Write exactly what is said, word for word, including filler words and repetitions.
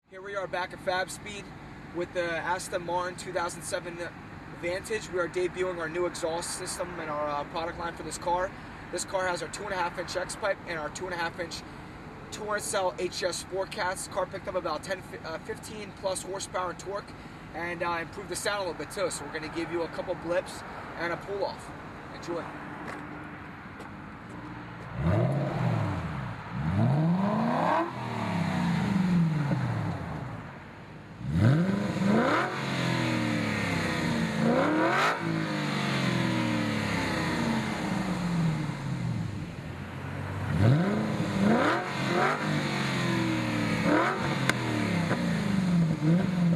Here we are back at Fab Speed with the Aston Martin two thousand seven Vantage. We are debuting our new exhaust system and our uh, product line for this car. This car has our two and a half inch X pipe and our two and a half inch two hundred cell H S Sport Cats. Car picked up about ten, uh, fifteen plus horsepower and torque, and uh, improved the sound a little bit too. So we're going to give you a couple blips and a pull off. Enjoy. Mm-hmm.